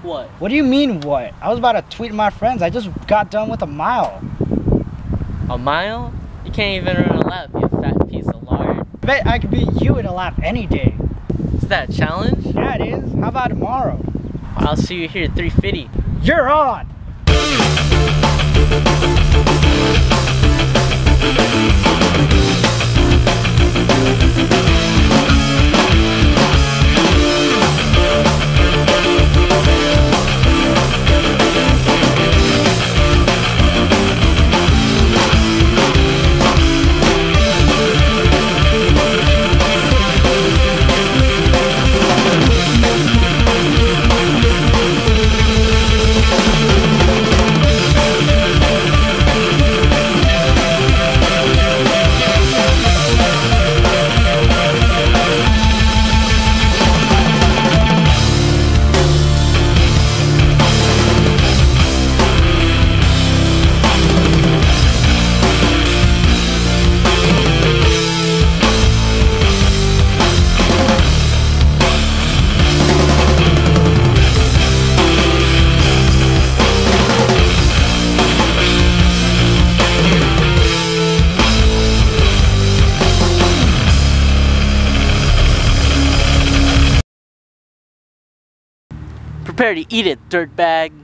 What? What do you mean what? I was about to tweet my friends. I just got done with a mile. A mile? You can't even run a lap, you fat piece of lard. I bet I could beat you in a lap any day. Is that a challenge? Yeah, it is. How about tomorrow? I'll see you here at 3:50. You're on! Prepare to eat it, dirtbag.